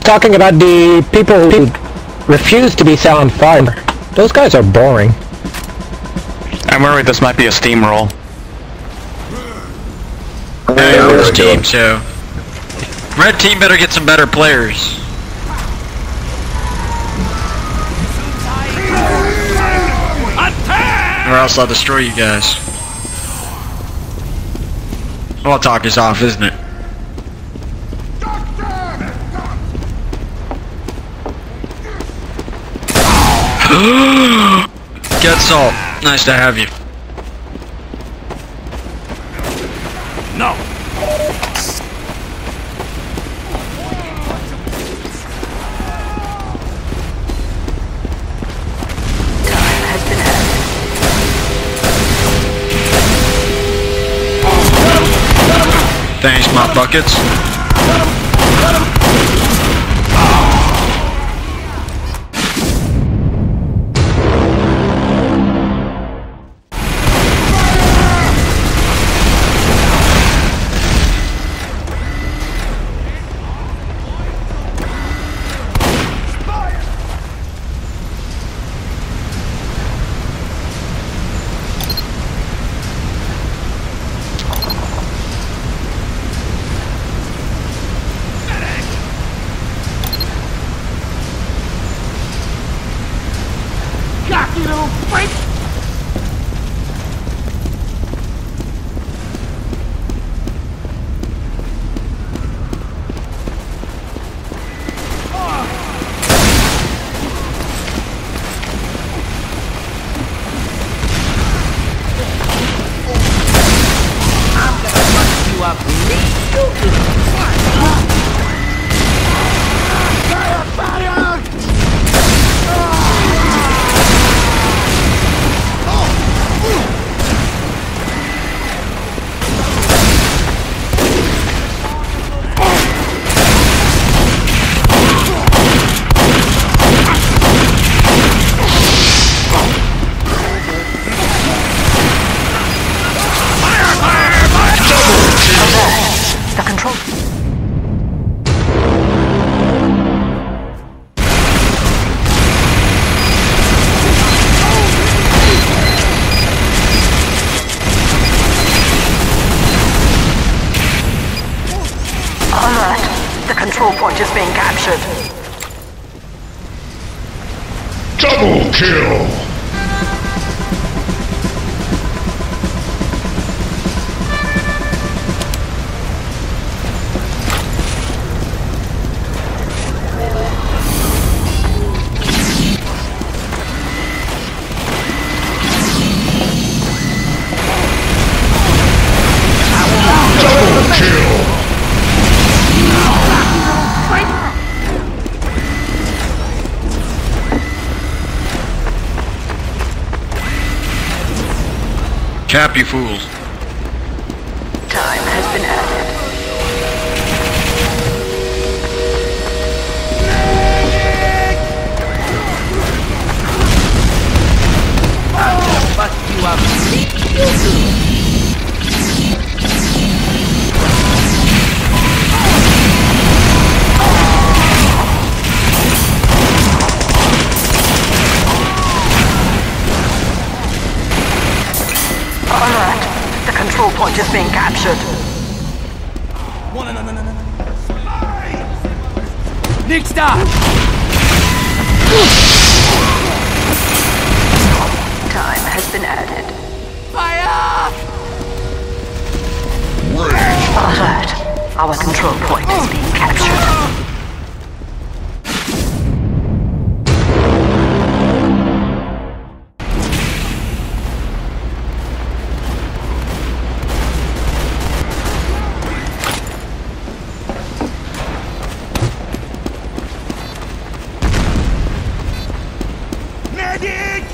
talking about the people who refuse to be set on fire. Those guys are boring. I'm worried this might be a steamroll. Hey, we're this team, so red team better get some better players. Or else I'll destroy you guys. All talk is off, isn't it? Get salt. Nice to have you. No. Thanks, mop buckets. Cocky little freak! I'm gonna bust you up, The control. Alert. The control point is being captured. Double kill! Cap, you fools. Time has been added. I'm gonna bust you up, Alert. The control point is being captured. Nick, stop! Time has been added. Fire! Alert. Our control point is being captured. Medic!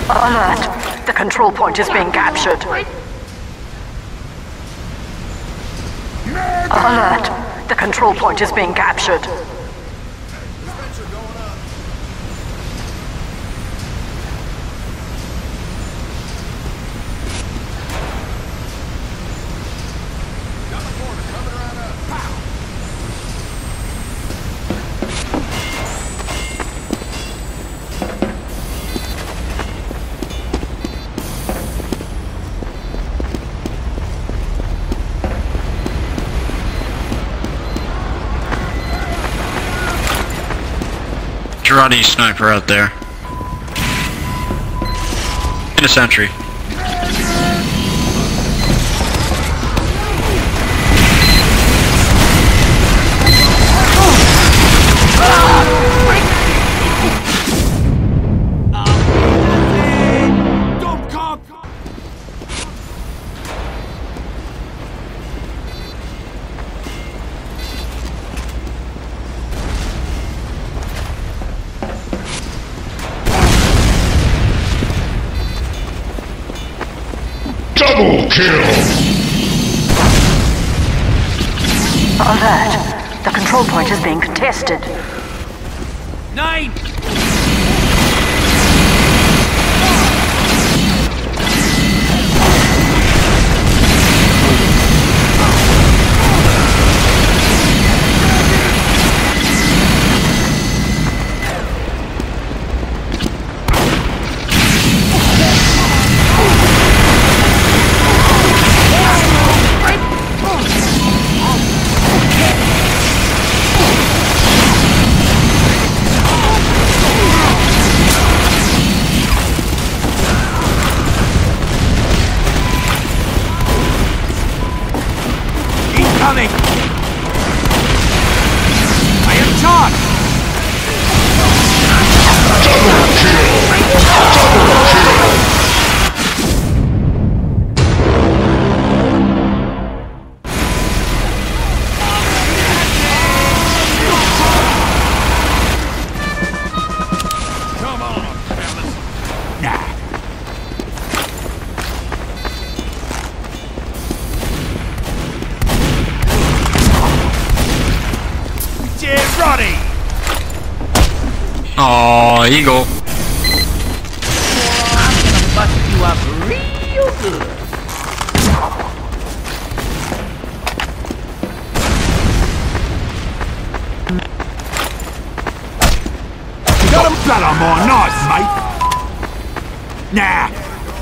Alert! The control point is being captured. Alert! The control point is being captured. Girardi sniper out there. In a sentry. Double kill! Alert! The control point is being contested. 9! Coming! I am charged! Double kill! Come on, fellas! Nah. Roddy! Aw, Eagle. I'm gonna bust you up real good. Got him more nice, mate. Nah.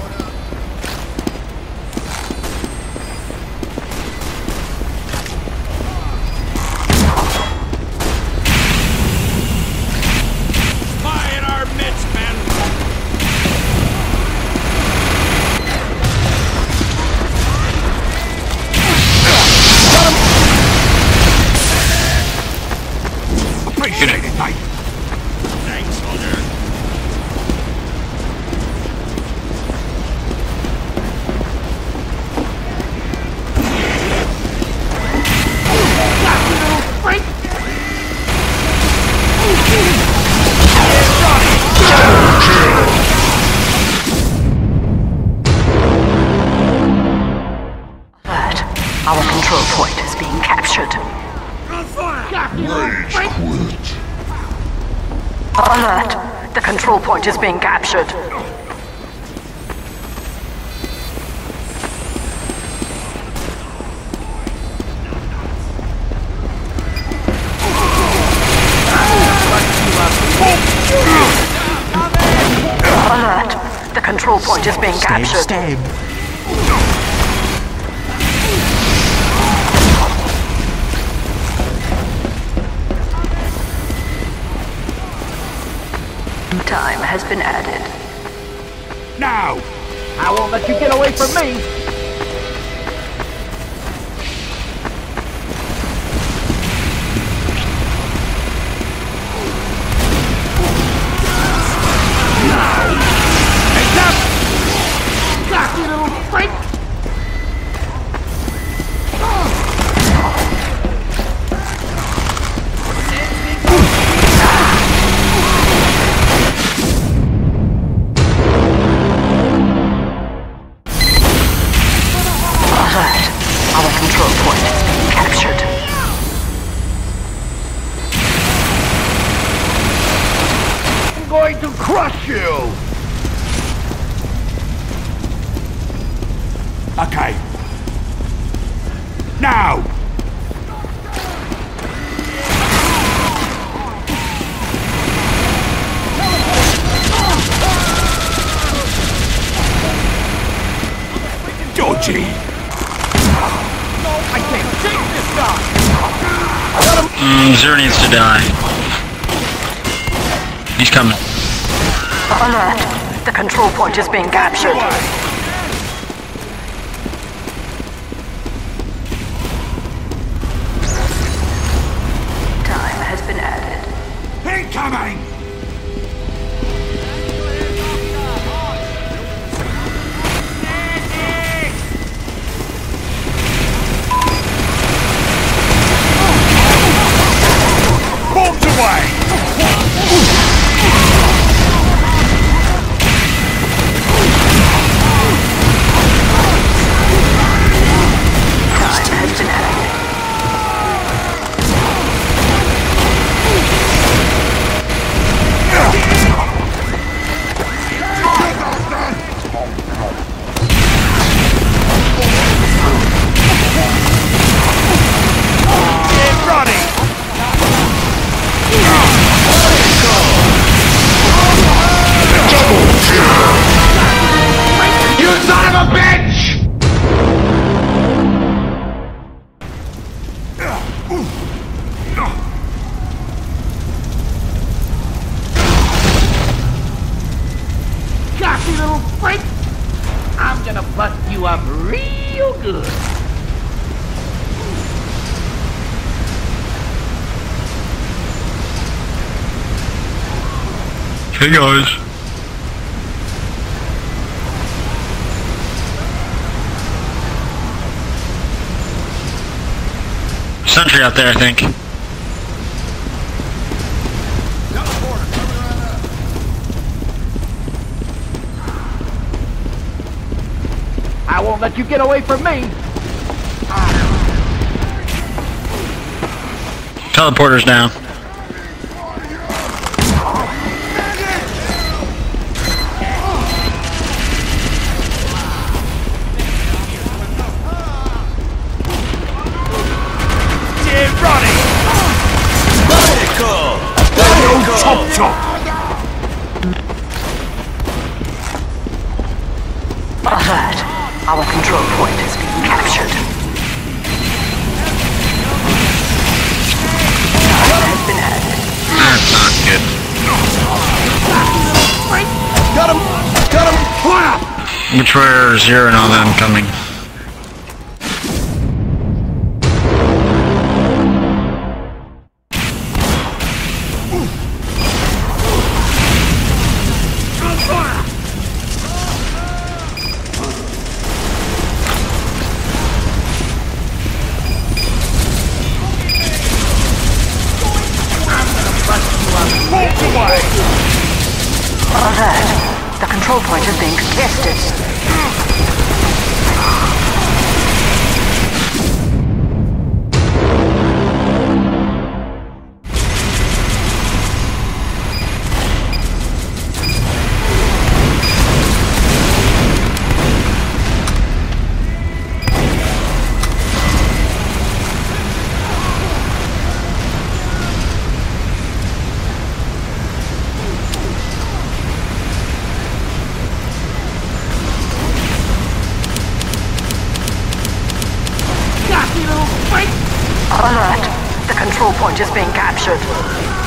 Appreciate it, mate. Thanks, soldier. Alert! Our control point is being captured. Rage quit. Alert! The control point is being captured. Alert! The control point is being captured. Time has been added. Now! I won't let you get away from me! Heads up! Got you, little freak! empty. I can't take this guy! Zero needs to die. He's coming. Alert! The control point is being captured. Time has been added. Incoming! Bombs away! Time has been added. Get running! Double kill! You son of a bitch! Cocky little freak! I'm gonna bust you up real good. Hey guys. Sentry out there, I think. I won't let you get away from me. Teleporter's down. Get running! Chop chop! Alert! Our control point is being captured. Time has been added. That's not good. Got him! Got him! Fire! Which were Zero and all them coming. Bombs away! Alert! The control point is being contested. Cocky little freak! Alert! The control point is being captured.